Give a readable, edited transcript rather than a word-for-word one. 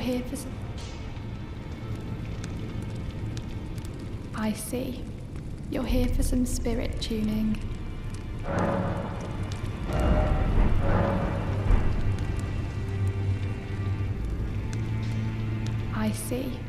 here for some... I see. You're here for some spirit tuning. I see.